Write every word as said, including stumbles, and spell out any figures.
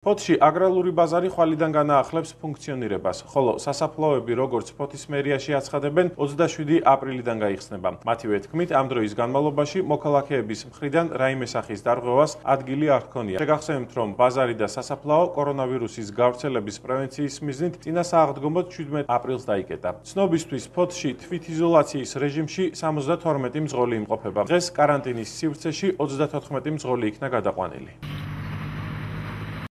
ფოთში აგრარული ბაზარი ხვალიდან განაახლებს ფუნქციონირებას, ხოლო სასაფლაოები, როგორც ფოთის მერიაში აცხადებენ, ოცდაშვიდი აპრილიდან გაიხსნება. მათივე თქმით, ამ დროის განმავლობაში მოქალაქეების მხრიდან რაიმე სახის დარღვევას ადგილი არ ჰქონია. შეგახსენებთ, რომ ბაზარი და სასაფლაო კორონავირუსის გავრცელების პრევენციის მიზნით წინა სააღდგომოდ შვიდმეტ აპრილს დაიკეტა. ცნობისთვის, ფოთში თვითიზოლაციის რეჟიმში სამოცდათორმეტი მძღოლი იმყოფება. დღეს კარანტინის სივრცეში ოცდათოთხმეტი მძღოლი იქნა გადაყვანილი.